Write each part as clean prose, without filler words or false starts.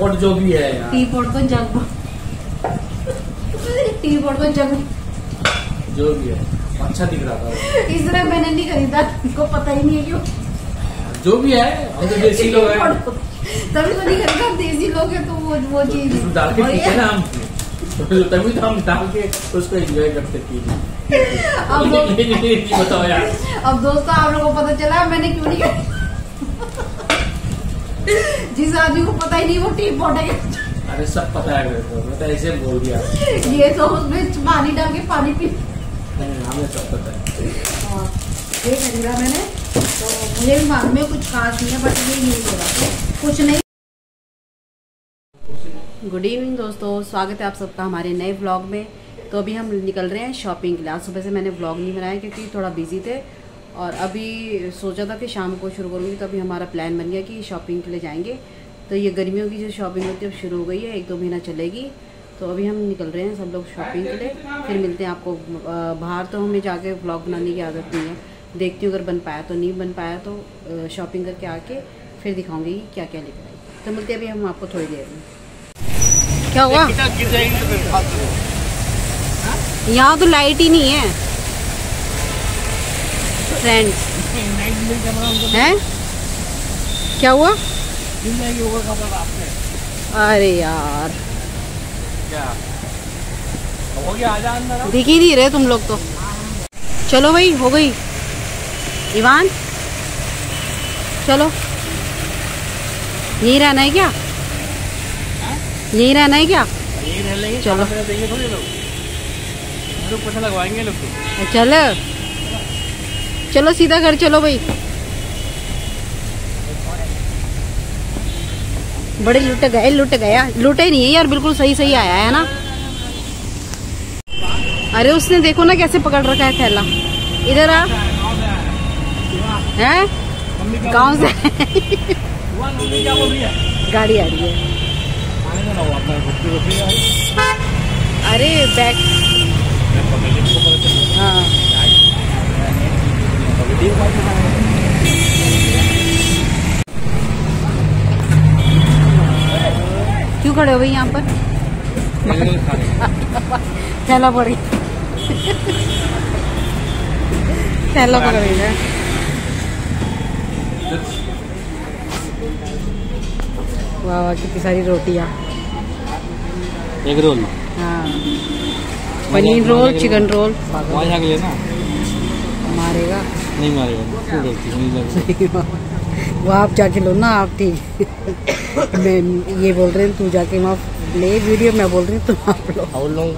Pot जो भी है यार। टी पॉट को जग टी पॉट को जग जो भी है अच्छा दिख रहा था। इसलिए मैंने नहीं खरीदा, इसको पता ही नहीं है क्यों। जो भी है हम तो देसी लोग हैं, तभी तो नहीं खरीदा। देसी लोग हैं तो वो चीज डाल के पीछे ना हम तभी तो हम डाल के उसको एंजॉय करते थे। बताओ यार। अब दोस्तों आप लोगों को पता चला मैंने क्यों नहीं खरीदा। जिस आदमी को पता ही नहीं वो टी पॉट है। अरे सब पता है मेरे को, मैं तो ऐसे बोल दिया। ये तो उसमें पानी डाल के पानी पी। हमें सब पता है। ये खरीदा मैंने, तो मुझे भी मालूम है कुछ खास नहीं है, बट ये यूज हो रहा है कुछ नहीं। गुड इवनिंग दोस्तों, स्वागत है आप सबका हमारे नए व्लॉग में। तो अभी हम निकल रहे हैं शॉपिंग के लिए। आज सुबह से मैंने व्लॉग नहीं बनाया क्योंकि थोड़ा बिजी थे, और अभी सोचा था कि शाम को शुरू करूँगी। तो अभी हमारा प्लान बन गया कि शॉपिंग के लिए जाएंगे। तो ये गर्मियों की जो शॉपिंग होती है अब शुरू हो गई है, 1-2 महीना चलेगी। तो अभी हम निकल रहे हैं सब लोग शॉपिंग के लिए। फिर मिलते हैं आपको बाहर। तो हमें जाके व्लॉग बनाने की आदत नहीं है, देखती हूँ अगर बन पाया तो, नहीं बन पाया तो शॉपिंग करके आके फिर दिखाऊंगी क्या क्या लेकर आई। तो मिलते हैं अभी हम आपको थोड़ी देर में। क्या हुआ? यहाँ तो लाइट ही नहीं है फ्रेंड्स। हैं? क्या हुआ? अरे यार क्या हो गया? आजा अंदर। दिख ही नहीं रहे तुम लोग तो। चलो भाई, हो गई इवान, चलो। यही रहना है क्या? यही रहना है क्या? यही रह लेंगे, चलो देंगे थोड़े लोग पैसा लगवाएंगे लोग। चलो चलो सीधा घर चलो भाई। बड़े लुट गए, लुट गया। लुटे नहीं है यार, बिल्कुल सही सही आया है ना। अरे उसने देखो ना कैसे पकड़ रखा है थैला। इधर आ। हैं? गाँव से गाड़ी आ रही है। अरे बैग, हाँ क्यों खड़े हो भाई यहाँ पर? थैला पड़ी, थैला पकड़ गया। वाह वाह, कितनी सारी रोटियाँ। एक रोल, हाँ, पनीर रोल, चिकन रोल। लेना मारेगा नहीं मारेगा। वो आप जाके लो ना, आप ठीक। मैं ये बोल रहे हैं तू जाके वहाँ ले वीडियो, मैं बोल रही हूँ तुम आप लो।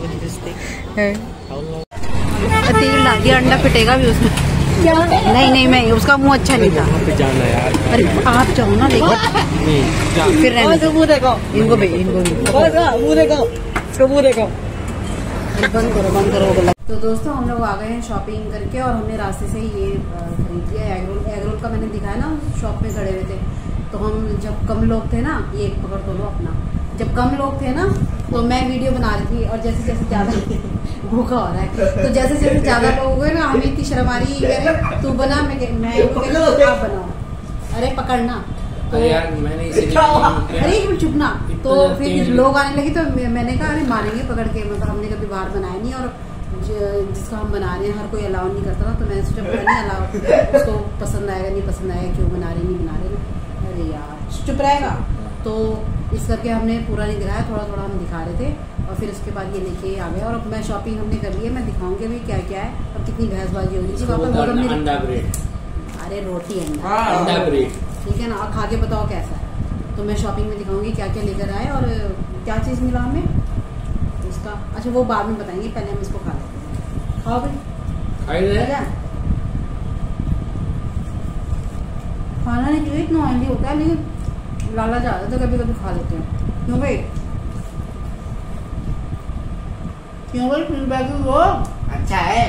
तेल डाल दिया, अंडा पिटेगा भी उसमें। नहीं नहीं, मैं उसका मुंह अच्छा नहीं था। जाना यार। अरे आप जाओ ना, देखो फिर रहने दो। इनको भी, इनको बंद करो, बंद करो। तो दोस्तों हम लोग आ गए हैं शॉपिंग करके, और हमने रास्ते से ही ये खरीद लिया एग रोल। एग रोल का मैंने दिखाया ना, शॉप में खड़े हुए थे। तो हम जब कम लोग थे ना, ये पकड़ तो लो अपना। जब कम लोग थे ना तो मैं वीडियो बना रही थी, और जैसे जैसे ज्यादा भूखा हो रहा है, तो जैसे जैसे ज्यादा लोग हो गए ना, हमें इतनी शर्म आ रही है। तू बना, मैं आप बनाओ। अरे पकड़ना तो यार, मैंने अरे चुप ना। तो फिर लोग आने लगे, तो मैंने कहा अरे मारेंगे पकड़ के। मतलब हमने कभी बाहर बनाया नहीं, और जिसका हम बना रहे हैं हर कोई अलाउ नहीं करता था। तो मैंने सोचा नहीं अलाउ, उसको पसंद आएगा नहीं पसंद आएगा, क्यों बना रहे नहीं बना रहे। अरे यार चुप रहेगा। तो इस करके हमने पूरा नहीं दिखाया, थोड़ा थोड़ा हम दिखा रहे थे। और फिर उसके बाद ये लेके आ गया, और अब मैं शॉपिंग हमने कर ली है। मैं दिखाऊंगी अभी क्या क्या है, और कितनी बहसबाजी हो रही थी वहाँ पर। अंडा ब्रेड, अरे रोटी अंडा ब्रेड, ठीक है ना। और खा के बताओ कैसा है। तो मैं शॉपिंग में दिखाऊंगी क्या क्या लेकर आए, और क्या चीज़ मिला हमें इसका। अच्छा वो बाद में बताएंगे, पहले हम इसको खा लेते हैं। खाओ भाई, खाना नहीं चाहिए, इतना ऑयली होता है, लेकिन लाला जा रहा था, कभी कभी खा लेते हैं। क्यों भाई? क्यों भाई? फीडबैक वो अच्छा है।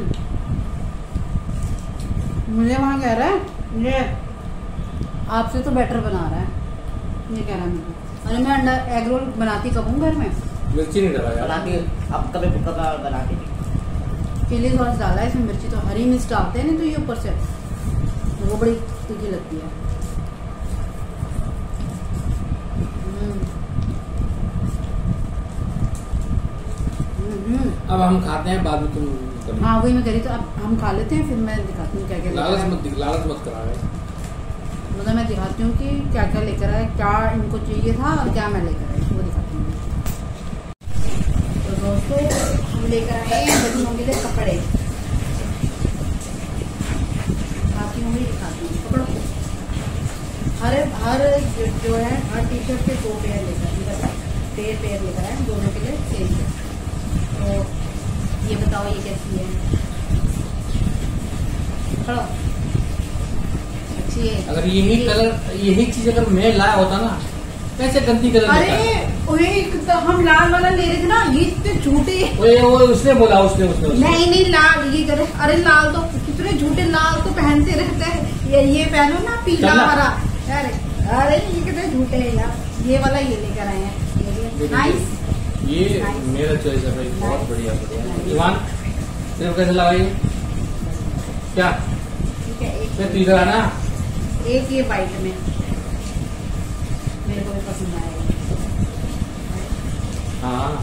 मुझे वहाँ कह रहा है ये आपसे तो बेटर बना रहा है, ये कह रहा है मुझे। अरे मैं अंडा एग रोल बनाती कब हूँ घर में। मिर्ची नहीं डाला यार। बनाती अब कभी बनाती चिली सॉस डाला है इसमें, मिर्ची तो हरी मिर्च डालते हैं नहीं तो ये ऊपर से, तो वो बड़ी तीखी लगती है। अब हम खाते हैं, बाद में तुम। हाँ वही मैं कह रही तो अब हम खा लेते हैं, फिर मैं दिखाती हूँ क्या क्या लालच मत करा रहे। मतलब मैं दिखाती हूँ कि क्या क्या लेकर आए, क्या इनको चाहिए था और क्या मैं लेकर आई, वो दिखाती हूँ। तो दोस्तों हम लेकर आए हैं बच्चों के लिए कपड़े। दिखाती हूँ, दिखाती हूँ, पकड़ो। हर जो है हर टी शर्ट के 2 पेयर लेकर पेयर लेकर आए, दोनों के लिए सेम। तो ये बताओ ये कैसी है? पकड़ो। अच्छी है। अगर यही चीज अगर मैं लाया होता ना, कैसे गंदी कलर। अरे हम लाल वाला ले रहे थे ना, ये इतने झूठे। वो उसने बोला, उसने नहीं लाल ये करे। अरे लाल तो कितने झूठे, लाल तो पहनते रहते हैं। ये पहनो ना पीला हरा। अरे ये कितने झूठे हैं यार। ये वाला ये लेकर आए हैं, नाइस। ये मेरा चॉइस है भाई, बहुत बढ़िया। ईवान सिर्फ कैसे लगाई क्या? ठीक है, एक तो इधर आना। एक ये वाइट में मेरे को भी पसंद आएगा। हाँ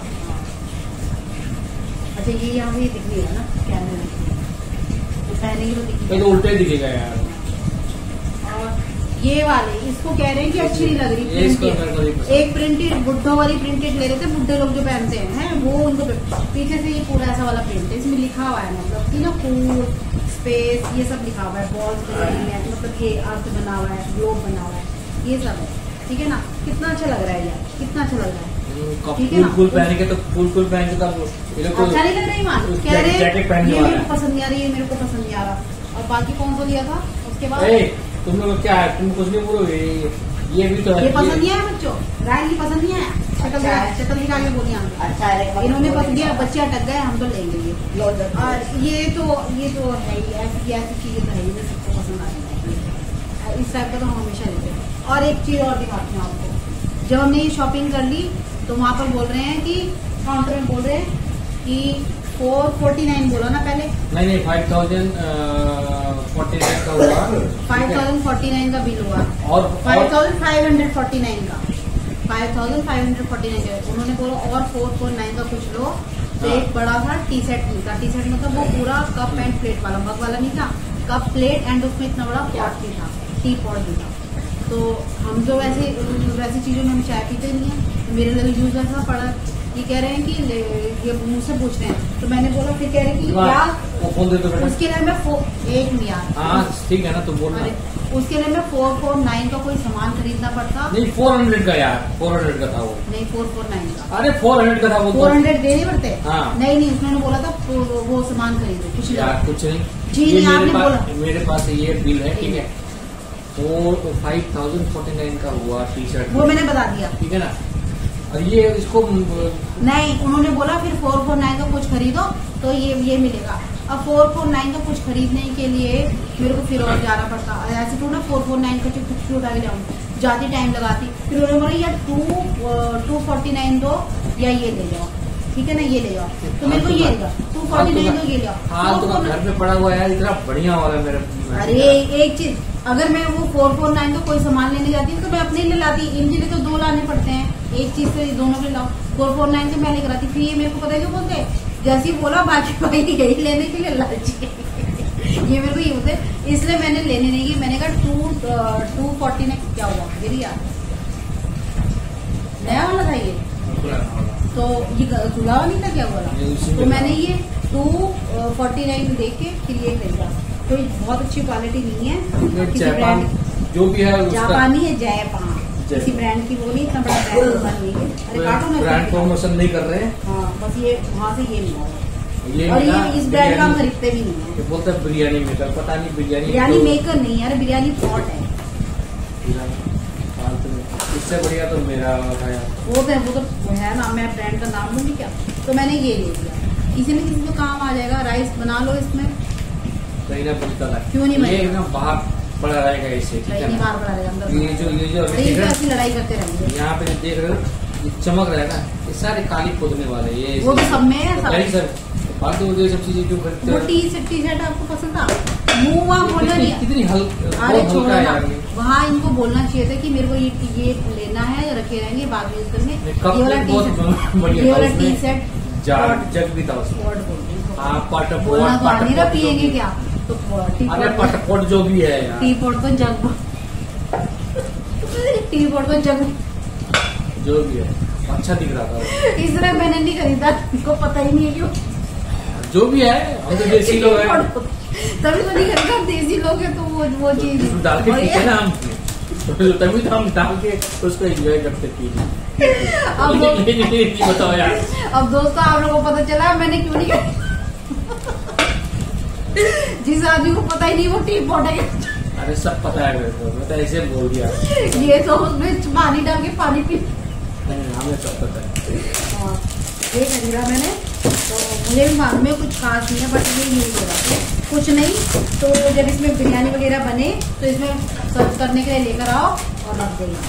अच्छा ये यहाँ भी दिख रही है ना कैमरे में, तो पहनेंगे तो दिखेगा। तो उल्टे दिखेगा यार। और ये वाले इसको कह रहे हैं कि अच्छी नहीं लग रही प्रिंटेड। एक प्रिंटेड बुड्ढों वाली प्रिंटेड ले रहे थे, बुड्ढे लोग जो पहनते हैं वो उनको पीछे से ये पूरा ऐसा वाला प्रिंट है। इसमें लिखा हुआ है मतलब कि ना कूल स्पेस ये सब लिखा हुआ है, बॉल्स मतलब ये अर्थ बना हुआ है, ग्लोब बना हुआ है, ये सब है। ठीक है ना, कितना अच्छा लग रहा है यार, कितना अच्छा लग रहा है। ठीक है ना, फुल पहन के तो फुल पहन के तो अच्छा नहीं लग रहा है। मान कह रहे ये मेरे को पसंद नहीं आ रही, ये मेरे को पसंद नहीं आ रहा। और बाकी कौन सा लिया था उसके बाद? तुम लोग क्या है, तुम कुछ नहीं बोलोगे। ये भी तो ये पसंद नहीं आया बच्चों, राय की पसंद नहीं आया। शक्ल दिखा के बोली हम अच्छा है, इन्होंने पसंद किया, बच्चे अटक गए, हम तो लेंगे ये। और ये तो है ही, ऐसी चीजें तो है ही, सबको पसंद आती है। इस टाइप का तो हम हमेशा लेते हैं। और एक चीज और दिखाती हूँ आपको। जब हमने ये शॉपिंग कर ली तो वहाँ पर बोल रहे हैं कि काउंटर में बोल रहे हैं कि 449 बोला ना पहले। नहीं 5049 का हुआ, 5049 का बिल हुआ और 5549 का 5549 का। उन्होंने बोला और 449 का कुछ लो। तो एक बड़ा सा टी सेट मिलता, टी सेट मतलब वो पूरा कप एंड प्लेट वाला, मग वाला नहीं था, कप प्लेट एंड उसमें इतना बड़ा पॉट भी था, टी पॉट भी था। तो हम जो वैसी चीजों में हम चाय पीते नहीं है, तो मेरे लिए यूज ऐसा पड़ा। ये कह रहे हैं कि ये मुझसे पूछ रहे हैं, तो मैंने बोला, फिर कह रहे हैं कि क्या उसके लिए मैं एक नहीं यार। ठीक है ना, तो बोल उसके लिए मैं 449 का कोई सामान खरीदना पड़ता। नहीं 400 का यार, 400 का था वो। नहीं 449 का। अरे 400 का था वो। 400 देने पड़ते। हाँ। नहीं उसने बोला था वो सामान खरीदो कुछ यार, कुछ नहीं जी नहीं आपने बोला। मेरे पास ये बिल है, ठीक है, 5049 का हुआ टी शर्ट, वो मैंने बता दिया, ठीक है ना। और ये इसको नहीं, उन्होंने बोला फिर 449 का कुछ खरीदो तो ये मिलेगा। अब 449 का कुछ खरीदने के लिए मेरे को फिर और जाना पड़ता। ऐसे तो ना 449 का कुछ उठा के जाऊँ, जाती टाइम लगाती। फिर उन्होंने बोला यार 249 दो या ये ले जाओ, ठीक है ना, ये ले जाओ। तो मेरे को ये लेगा 249 तो ये ले जाओ। हाँ तो घर में पड़ा हुआ है, इतना बढ़िया वाला मेरा। अरे एक चीज, अगर मैं वो 449 का कोई सामान लेने जाती तो मैं अपने लिए लाती, इनके लिए तो 2 लाने पड़ते हैं, एक चीज से दोनों के लाओ। 449 से मैं लेकर आती, फिर ये मेरे को पता है क्यों बोलते, जैसे ही बोला बाकी भाई यही लेने के लिए लालची ये मेरे को ये बोलते, इसलिए मैंने लेने नहीं की। मैंने कहा 249 क्या हुआ मेरी यार, नया वाला था ये, तो ये खुला नहीं था क्या बोला, तो मैंने ये 249 देख के फिर ये खरीदा। तो बहुत अच्छी क्वालिटी नहीं है, किसी ब्रांड जो भी है जापानी है, जयपान किसी ब्रांड की, वो नहीं इतना बड़ा ब्रांड होता नहीं है। अरे काटो ना, ब्रांड प्रमोशन नहीं कर रहे हैं। हाँ बस ये वहाँ से ये मिला, ये और ये इस ब्रांड का हम खरीदते भी नहीं है। बोलते हैं बिरयानी मेकर, पता नहीं बिरयानी मेकर नहीं यार, बिरयानी पॉट है। इससे बढ़िया तो मेरा वो तो है ना, मैं ब्रांड का नाम लूंगी क्या। तो मैंने ये ले लिया, किसी न किसी को काम आ जाएगा। राइस बना लो इसमें, कहीं ना बनता है, क्यों नहीं ये ना बाहर पड़ा रहेगा इससे, ठीक है ना। ये जो ऐसी लड़ाई करते रहेंगे। यहाँ पे देख रहे हो, ये चमक रहेगा, ये सारे काली खोदने वाले, ये वो भी सब में है सर फालतू ये सब चीजें जो खरीदते हैं। वो टी शर्ट आपको पसंद था, मुँह वहाँ बोलना नहीं, कितनी अरे छोड़ो ना, वहाँ इनको बोलना चाहिए था कि मेरे को ये लेना है, रखे रहेंगे बाद में यूज करेंगे। ये वाला टी शर्ट जग भी था उसमें। पॉट बोलते हैं। हाँ पट बोलना तो आ नहीं रहा, पट पिएंगे क्या? तो टी अरे पॉट, पटपट जो भी है यार, टी पॉट को जग, टी पॉट को जग, जो भी है अच्छा दिख रहा था वो। इसलिए मैंने नहीं खरीदा, इसको पता ही नहीं है क्यों। जो भी है हम तो देसी लोग हैं, तभी तो नहीं खरीदा, देसी लोग हैं तो वो चीज इसमें डाल के पीते ना हम, तभी तो हम डाल के उसको एंजॉय करते पीते। अब नहीं बताओ यार, अब दोस्तों आप लोगों को पता चला मैंने क्यों नहीं खरीदा। जिस आदमी को पता ही नहीं वो टी पॉट है, अरे सब पता है मेरे को, मैं तो ऐसे बोल दिया। ये तो उसमें पानी डाल के पानी पी, हमें सब पता है। ये खरीदा मैंने, तो मुझे भी मालूम है कुछ खास नहीं है, बट ये यूज हो रहा है कुछ नहीं। तो जब इसमें बिरयानी वगैरह बने तो इसमें सर्व करने के लिए लेकर आओ और रख देना,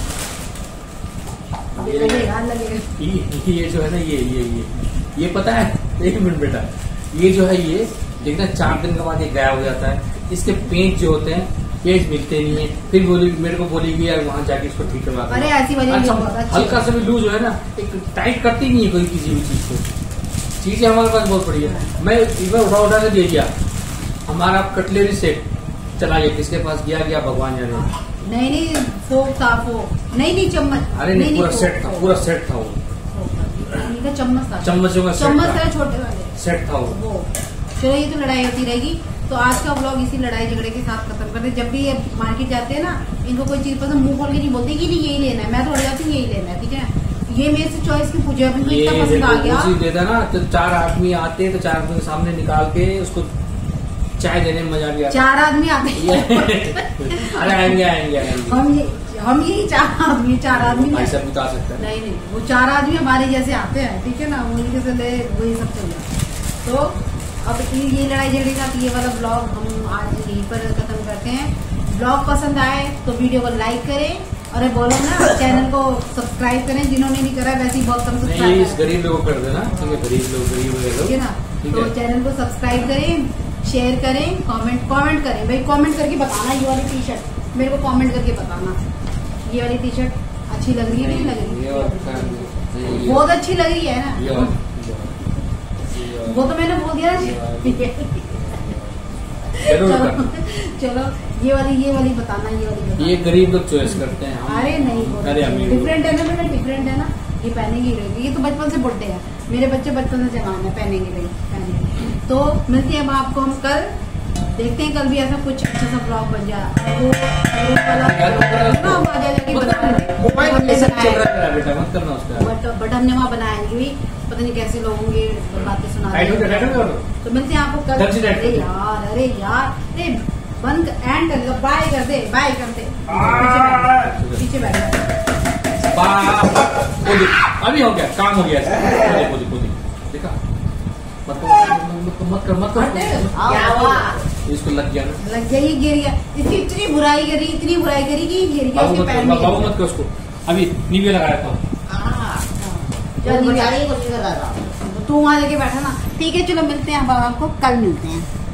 लगेगा। ये जो है ना ये पता है, एक मिनट बेटा, ये जो है ये देखना 4 दिन के बाद ये गायब हो जाता है। इसके पेंच जो होते हैं पेंच मिलते नहीं है, फिर बोली मेरे को बोलेगी यार वहाँ जाके इसको ठीक करवा दो। अरे ऐसी वजह अच्छा, नहीं होता, हल्का सा भी लूज है ना, एक टाइट करती नहीं है कोई किसी भी चीज को। चीजें हमारे पास बहुत बढ़िया है। मैं एक बार उठा के दे दिया, हमारा कटलेरी सेट चला गया, किसके पास गया भगवान जाने। नहीं फोक था, फोक नहीं चम्मच, अरे नहीं पूरा सेट था, पूरा सेट था वो, चम्मच था, चम्मचों का चम्मच था छोटे वाले सेट था वो। चलो ये तो लड़ाई होती रहेगी, तो आज का व्लॉग इसी लड़ाई झगड़े के साथ खत्म करते। जब भी ये मार्केट जाते हैं ना, इनको कोई चीज पसंद मुंह खोल के नहीं बोलते कि नहीं यही लेना है, मैं थोड़ी जाती हूँ यही लेना है, ठीक है। ये मेरे से चॉइस की पूछे, अभी इतना पसंद आ गया। देता ना तो 4 आदमी आते तो 4 आदमी के सामने निकाल के उसको चाय देने में मजा भी आता। 4 आदमी आते अरे आएंगे हम यही 4 आदमी ऐसा भी तो आ सकता है। नहीं वो 4 आदमी हमारे जैसे आते हैं, ठीक है ना, उनके से ले वही सब चल रहा है। तो अब ये लड़ाई झगड़े का ये वाला ब्लॉग हम आज यहीं पर खत्म करते हैं। ब्लॉग पसंद आए तो वीडियो को लाइक करें, और बोलो ना चैनल को सब्सक्राइब करें, जिन्होंने नहीं करा वैसे ही बहुत कम सब्सक्राइब इस गरीब लोगों को कर देना, गरीब लोग ठीक है ना। तो चैनल को सब्सक्राइब करें, शेयर करें, कमेंट करें भाई, कमेंट करके बताना ये वाली टी शर्ट मेरे को कमेंट करके बताना, ये वाली टी शर्ट अच्छी लग रही है नहीं लग रही? बहुत अच्छी लग रही है ना, वो तो मैंने बोल दिया ना। चलो ये वाली बताना, ये गरीब लोग चॉइस करते हैं। अरे नहीं, डिफरेंट है ना बेटा, डिफरेंट है ना, ये पहनेंगे ही रहेगी, ये तो बचपन से बुड्ढे हैं, मेरे बच्चे बचपन से जवान है, पहनेंगे। तो मिलते हैं अब आपको हम कल, देखते हैं कल भी ऐसा कुछ अच्छा सा ब्लॉग बन जाए। वो बट हमने वहाँ बनाएंगे भी, पता नहीं कैसे लोग होंगे, बातें सुना। तो मिलते हैं आपको कल। अरे यार बंद एंड बाय कर दे, पीछे बैठ अभी हो गया, काम हो गया। देखा मत कर इसको लग गया ना, लग गया, ये गिर गया, इसकी इतनी बुराई करी कि गिर गया उसके पैर में। बाबू मत कर उसको, अभी नीवे लगाया था। तू वहाँ लेके बैठा ना, ठीक है चलो मिलते हैं, अब आपको कल मिलते हैं।